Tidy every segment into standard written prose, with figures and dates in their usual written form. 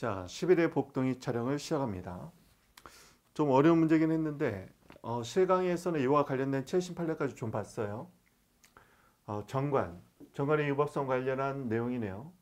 자, 11회 복동이 촬영을 시작합니다. 좀 어려운 문제긴 했는데 실강의에서는 이와 관련된 최신 판례까지 좀 봤어요. 정관의 유법성 관련한 내용이네요.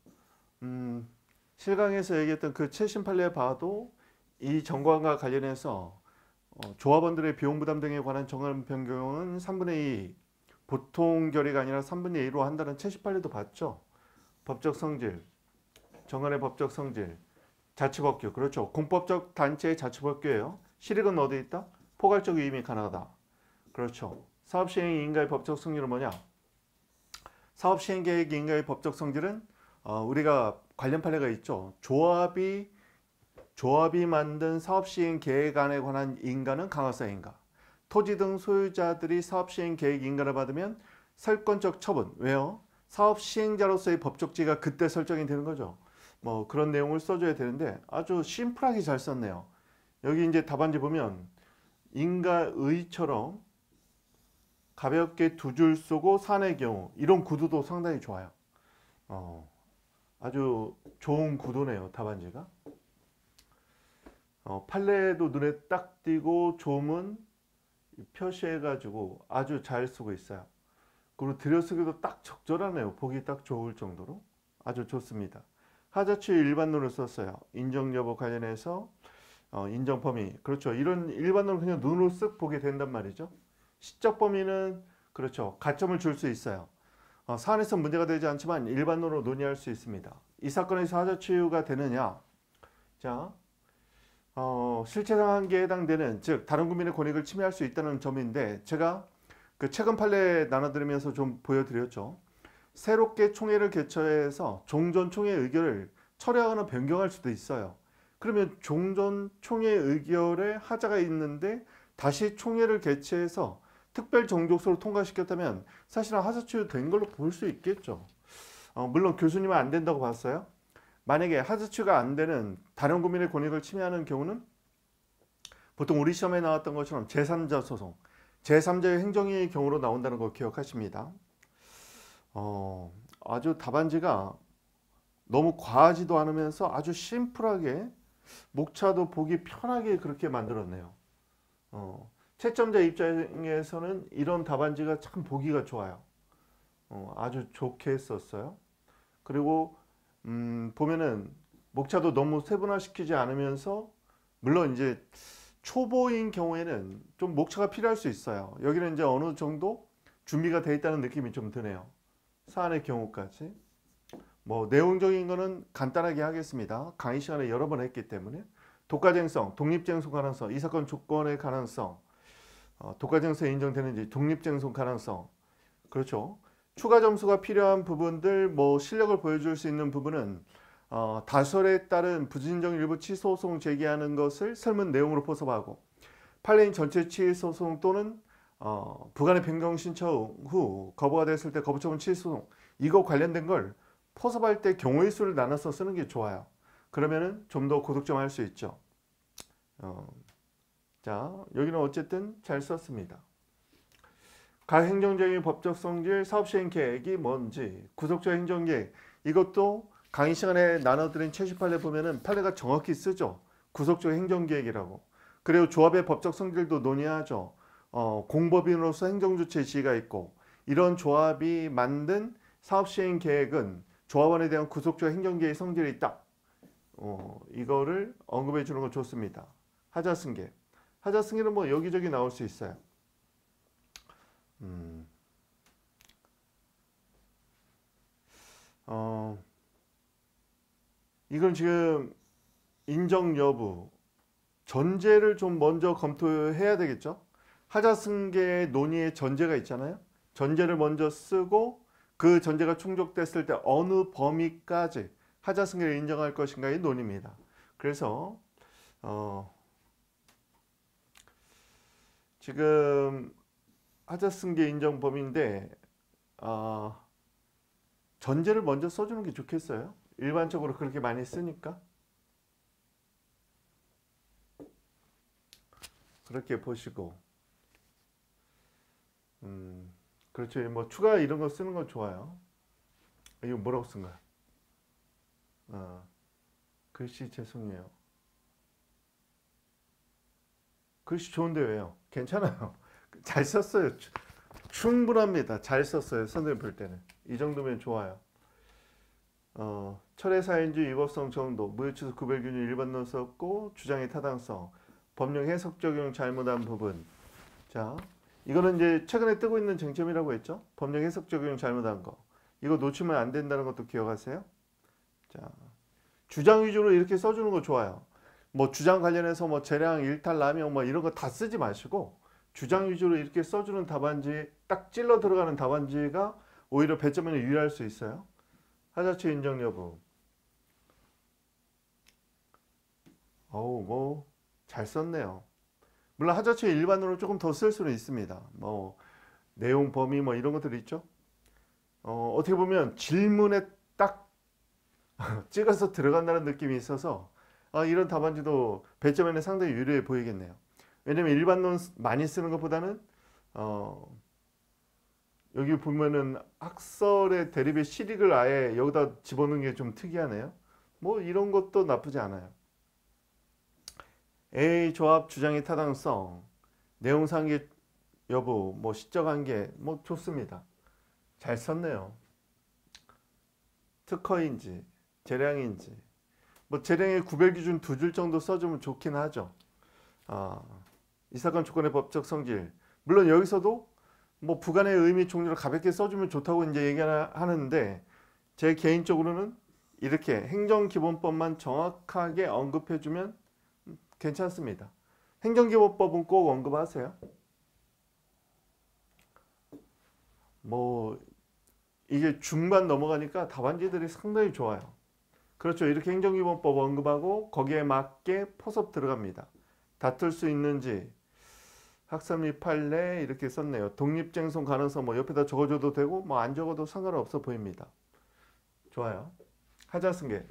실강에서 얘기했던 그 최신 판례 봐도 이 정관과 관련해서 조합원들의 비용 부담 등에 관한 정관 변경은 3분의 2 보통 결의가 아니라 3분의 2로 한다는 최신 판례도 봤죠. 법적 성질, 정관의 법적 성질, 자치법규, 그렇죠. 공법적 단체의 자치법규예요. 실익은 어디 있다? 포괄적 유임이 가능하다. 그렇죠. 사업시행 인가의 법적 성질은 뭐냐? 사업시행계획 인가의 법적 성질은 우리가 관련 판례가 있죠. 조합이 만든 사업시행계획안에 관한 인가는 강화사 인가. 토지 등 소유자들이 사업시행계획 인가를 받으면 설권적 처분. 왜요? 사업시행자로서의 법적 지위가 그때 설정이 되는 거죠. 뭐 그런 내용을 써줘야 되는데 아주 심플하게 잘 썼네요. 여기 이제 답안지 보면 인가의처럼 가볍게 두 줄 쓰고 산의 경우 이런 구도도 상당히 좋아요. 아주 좋은 구도네요. 답안지가. 판례도 눈에 딱 띄고 조문 표시해가지고 아주 잘 쓰고 있어요. 그리고 들여쓰기도 딱 적절하네요. 보기 딱 좋을 정도로 아주 좋습니다. 하자치 일반론을 썼어요. 인정 여부 관련해서 인정 범위. 그렇죠. 이런 일반론을 그냥 눈으로 쓱 보게 된단 말이죠. 시적 범위는 그렇죠. 가점을 줄 수 있어요. 사안에서 문제가 되지 않지만 일반론으로 논의할 수 있습니다. 이 사건에서 하자치유가 되느냐. 자, 실체 상한계에 해당되는 즉 다른 국민의 권익을 침해할 수 있다는 점인데 제가 그 최근 판례 나눠드리면서 좀 보여드렸죠. 새롭게 총회를 개최해서 종전 총회 의결을 철회하거나 변경할 수도 있어요. 그러면 종전 총회 의결에 하자가 있는데 다시 총회를 개최해서 특별 정족소를 통과시켰다면 사실은 하자치유 된 걸로 볼 수 있겠죠. 물론 교수님은 안 된다고 봤어요. 만약에 하자치유가 안 되는 다른 국민의 권익을 침해하는 경우는 보통 우리 시험에 나왔던 것처럼 제3자 소송, 제3자의 행정위의 경우로 나온다는 거 기억하십니다. 아주 답안지가 너무 과하지도 않으면서 아주 심플하게 목차도 보기 편하게 그렇게 만들었네요. 채점자 입장에서는 이런 답안지가 참 보기가 좋아요. 아주 좋게 썼어요. 그리고 보면은 목차도 너무 세분화시키지 않으면서 물론 이제 초보인 경우에는 좀 목차가 필요할 수 있어요. 여기는 이제 어느 정도 준비가 되어 있다는 느낌이 좀 드네요. 사안의 경우까지. 뭐 내용적인 거는 간단하게 하겠습니다. 강의 시간에 여러 번 했기 때문에 독과쟁성, 독립쟁송 가능성, 이 사건 조건의 가능성, 독과쟁성 인정되는지, 독립쟁송 가능성, 그렇죠. 추가 점수가 필요한 부분들, 뭐 실력을 보여줄 수 있는 부분은 다설에 따른 부진정 일부 취소소송 제기하는 것을 설문 내용으로 포섭하고 판례인 전체 취소소송 또는 부관의 변경 신청 후 거부가 됐을 때 거부처분 취소소송 이거 관련된 걸 포섭할 때 경우의 수를 나눠서 쓰는 게 좋아요. 그러면은 좀 더 고득점할 수 있죠. 자, 여기는 어쨌든 잘 썼습니다. 각 행정적인 법적 성질, 사업시행 계획이 뭔지, 구속적 행정계획 이것도 강의 시간에 나눠드린 최신 판례 보면은 판례가 정확히 쓰죠. 구속적 행정계획이라고. 그리고 조합의 법적 성질도 논의하죠. 공법인으로서 행정주체 지위가 있고 이런 조합이 만든 사업시행 계획은 조합원에 대한 구속적 행정계획 성질이 있다. 이거를 언급해 주는 거 좋습니다. 하자승계. 하자승계는 뭐 여기저기 나올 수 있어요. 이건 지금 인정 여부, 전제를 좀 먼저 검토해야 되겠죠. 하자승계 논의의 전제가 있잖아요. 전제를 먼저 쓰고 그 전제가 충족됐을 때 어느 범위까지 하자승계를 인정할 것인가의 논의입니다. 그래서 지금 하자승계 인정 범위인데 전제를 먼저 써주는 게 좋겠어요. 일반적으로 그렇게 많이 쓰니까. 그렇게 보시고 그렇죠. 뭐 추가 이런 거 쓰는 건 좋아요. 이거 뭐라고 쓴 거야? 글씨 죄송해요. 글씨 좋은데 왜요? 괜찮아요. 잘 썼어요. 충분합니다. 잘 썼어요. 선생님 볼 때는. 이 정도면 좋아요. 철의 사인주 위법성 정도, 무효취소 구별균일 일반론 썼고 주장의 타당성, 법령 해석 적용 잘못한 부분. 자, 이거는 이제 최근에 뜨고 있는 쟁점이라고 했죠. 법령 해석 적용 잘못한 거. 이거 놓치면 안 된다는 것도 기억하세요. 자, 주장 위주로 이렇게 써주는 거 좋아요. 뭐 주장 관련해서 뭐 재량, 일탈, 남용 뭐 이런 거 다 쓰지 마시고 주장 위주로 이렇게 써주는 답안지, 딱 찔러 들어가는 답안지가 오히려 배점에 유리할 수 있어요. 하자체 인정 여부. 어우, 뭐 잘 썼네요. 물론 하자체 일반으로 조금 더 쓸 수는 있습니다. 뭐 내용 범위 뭐 이런 것들 있죠. 어떻게 보면 질문에 딱 찍어서 들어간다는 느낌이 있어서 이런 답안지도 배점에는 상당히 유리해 보이겠네요. 왜냐면 일반론 많이 쓰는 것보다는 여기 보면은 학설의 대립의 실익을 아예 여기다 집어넣는 게 좀 특이하네요. 뭐 이런 것도 나쁘지 않아요. A 조합 주장의 타당성, 내용상의 여부, 뭐 시적 한계, 뭐 좋습니다. 잘 썼네요. 특허인지, 재량인지, 뭐 재량의 구별 기준 두 줄 정도 써주면 좋긴 하죠. 이 사건 조건의 법적 성질. 물론 여기서도 뭐 부관의 의미 종류를 가볍게 써주면 좋다고 이제 얘기하는데 제 개인적으로는 이렇게 행정기본법만 정확하게 언급해주면 괜찮습니다. 행정기본법은 꼭 언급하세요. 뭐 이게 중반 넘어가니까 답안지들이 상당히 좋아요. 그렇죠. 이렇게 행정기본법 언급하고 거기에 맞게 포섭 들어갑니다. 다툴 수 있는지 학설 및 판례 이렇게 썼네요. 독립쟁송 가능성 뭐 옆에다 적어줘도 되고 뭐 안 적어도 상관없어 보입니다. 좋아요. 하자승계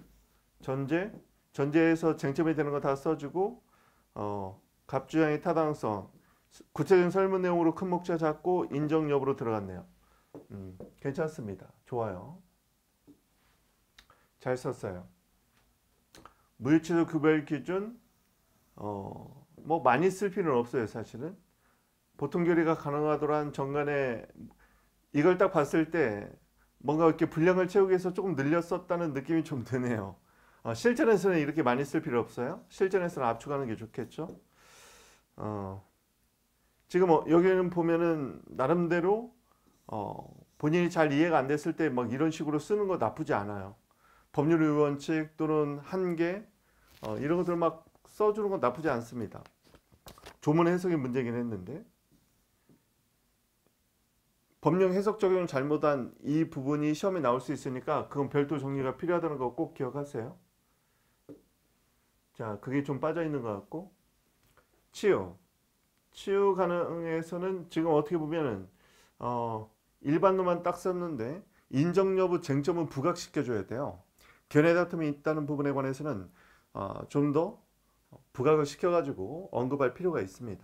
전제에서 쟁점이 되는 거 다 써주고 갑주장의 타당성 구체적인 설문 내용으로 큰 목차 잡고 인정 여부로 들어갔네요. 괜찮습니다. 좋아요. 잘 썼어요. 무효취소 구별 기준 뭐 많이 쓸 필요는 없어요. 사실은 보통 결의가 가능하더란 정간에 이걸 딱 봤을 때 뭔가 이렇게 분량을 채우기 위해서 조금 늘렸었다는 느낌이 좀 드네요. 실전에서는 이렇게 많이 쓸 필요 없어요. 실전에서는 압축하는 게 좋겠죠. 지금 여기는 보면은 나름대로 본인이 잘 이해가 안 됐을 때 막 이런 식으로 쓰는 거 나쁘지 않아요. 법률 원칙 또는 한계 이런 것들 막 써주는 건 나쁘지 않습니다. 조문 해석이 문제긴 했는데 법령 해석 적용 잘못한 이 부분이 시험에 나올 수 있으니까 그건 별도 정리가 필요하다는 거 꼭 기억하세요. 자, 그게 좀 빠져 있는 것 같고 치유 가능에서는 지금 어떻게 보면은 일반론만 딱 썼는데 인정 여부 쟁점은 부각시켜 줘야 돼요. 견해 다툼이 있다는 부분에 관해서는 좀 더 부각을 시켜가지고 언급할 필요가 있습니다.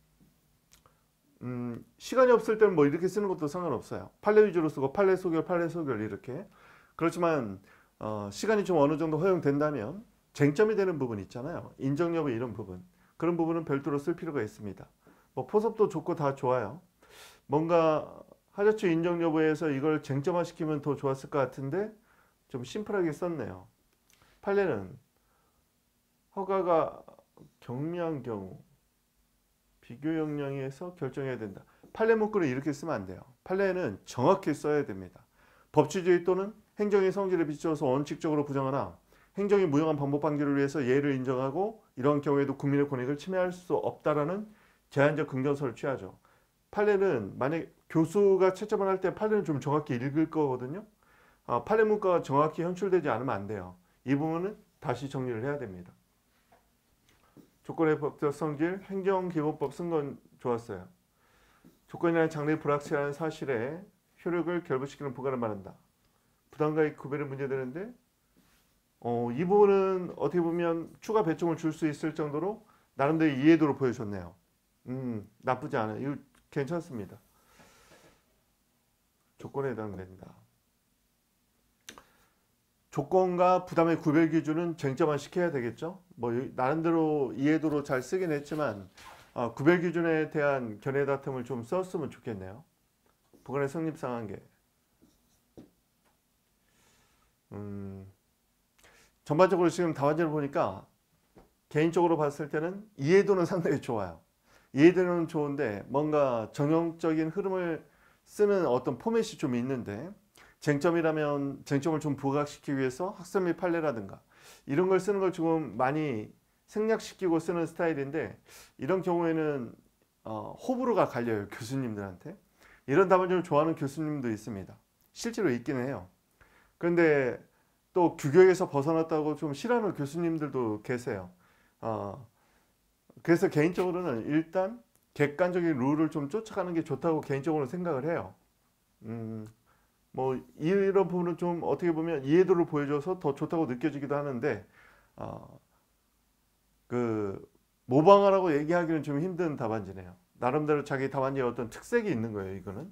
시간이 없을 때는 뭐 이렇게 쓰는 것도 상관없어요. 판례 위주로 쓰고 판례 소결 이렇게. 그렇지만 시간이 좀 어느 정도 허용된다면 쟁점이 되는 부분 있잖아요. 인정 여부 이런 부분. 그런 부분은 별도로 쓸 필요가 있습니다. 뭐 포섭도 좋고 다 좋아요. 뭔가 하자체 인정 여부에서 이걸 쟁점화시키면 더 좋았을 것 같은데 좀 심플하게 썼네요. 판례는 허가가 경미한 경우 비교 역량에서 결정해야 된다. 판례 문구를 이렇게 쓰면 안 돼요. 판례는 정확히 써야 됩니다. 법치주의 또는 행정의 성질에 비추어서 원칙적으로 부정하나 행정이 무용한 방법 방지를 위해서 예를 인정하고 이런 경우에도 국민의 권익을 침해할 수 없다라는 제한적 긍정서를 취하죠. 판례는 만약 교수가 채점을 할 때 판례는 좀 정확히 읽을 거거든요. 판례 문구가 정확히 현출되지 않으면 안 돼요. 이 부분은 다시 정리를 해야 됩니다. 조건의 법적 성질, 행정기본법 쓴 건 좋았어요. 조건이나 장래 불확실한 사실에 효력을 결부시키는 부과를 말한다. 부담가액 구별이 문제되는데 이 부분은 어떻게 보면 추가 배점을 줄 수 있을 정도로 나름대로 이해도를 보여줬네요. 나쁘지 않아요. 이거 괜찮습니다. 조건에 해당된다. 조건과 부담의 구별 기준은 쟁점화 시켜야 되겠죠. 뭐 나름대로 이해도로 잘 쓰긴 했지만 구별 기준에 대한 견해 다툼을 좀 썼으면 좋겠네요. 부관의 성립상한계. 전반적으로 지금 답안지를 보니까 개인적으로 봤을 때는 이해도는 상당히 좋아요. 이해도는 좋은데 뭔가 전형적인 흐름을 쓰는 어떤 포맷이 좀 있는데, 쟁점이라면 쟁점을 좀 부각시키기 위해서 학습 및 판례라든가 이런 걸 쓰는 걸 조금 많이 생략시키고 쓰는 스타일인데, 이런 경우에는 호불호가 갈려요, 교수님들한테. 이런 답안지를 좋아하는 교수님도 있습니다. 실제로 있긴 해요. 그런데 또 규격에서 벗어났다고 좀 싫어하는 교수님들도 계세요. 그래서 개인적으로는 일단 객관적인 룰을 좀 쫓아가는 게 좋다고 개인적으로 생각을 해요. 뭐 이런 부분은 좀 어떻게 보면 이해도를 보여줘서 더 좋다고 느껴지기도 하는데, 그 모방하라고 얘기하기는 좀 힘든 답안지네요. 나름대로 자기 답안지에 어떤 특색이 있는 거예요. 이거는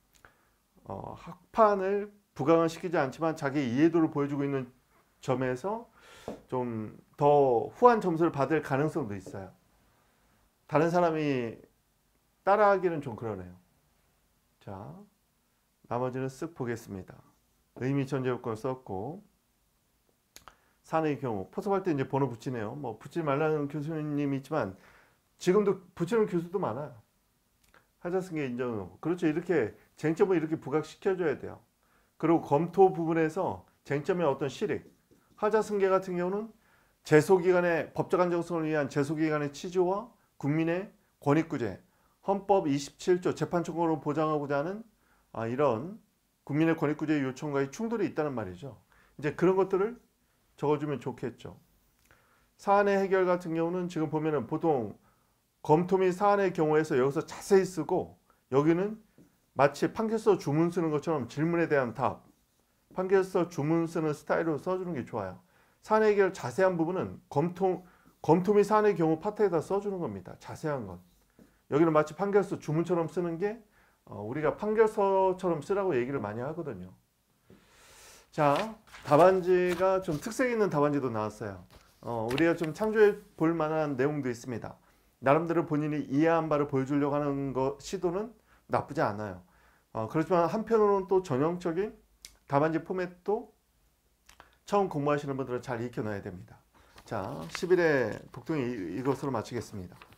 학판을 부강을 시키지 않지만 자기 이해도를 보여주고 있는 점에서 좀 더 후한 점수를 받을 가능성도 있어요. 다른 사람이 따라하기는 좀 그러네요. 자, 나머지는 쓱 보겠습니다. 의미 전제 요건을 썼고, 사내의 경우 포섭할 때 이제 번호 붙이네요. 뭐 붙이지 말라는 교수님이 있지만 지금도 붙이는 교수도 많아요. 하자승계 인정은 그렇죠. 이렇게 쟁점을 이렇게 부각시켜줘야 돼요. 그리고 검토 부분에서 쟁점의 어떤 실익, 하자승계 같은 경우는 제소기관의 법적 안정성을 위한 제소기관의 취지와 국민의 권익구제, 헌법 27조 재판청구로 보장하고자 하는 이런 국민의 권익구제 요청과의 충돌이 있다는 말이죠. 이제 그런 것들을 적어주면 좋겠죠. 사안의 해결 같은 경우는 지금 보면은 보통 검토 및 사안의 경우에서 여기서 자세히 쓰고, 여기는 마치 판결서 주문 쓰는 것처럼 질문에 대한 답, 판결서 주문 쓰는 스타일로 써주는 게 좋아요. 사안 해결 자세한 부분은 검토 및 사안의 경우 파트에다 써주는 겁니다. 자세한 건. 여기는 마치 판결서 주문처럼 쓰는 게 우리가 판결서처럼 쓰라고 얘기를 많이 하거든요. 자, 답안지가 좀 특색 있는 답안지도 나왔어요. 우리가 좀 참조해 볼 만한 내용도 있습니다. 나름대로 본인이 이해한 바를 보여주려고 하는 시도는 나쁘지 않아요. 그렇지만 한편으로는 또 전형적인 답안지 포맷도 처음 공부하시는 분들은 잘 익혀놔야 됩니다. 자, 10일의 독통이 이것으로 마치겠습니다.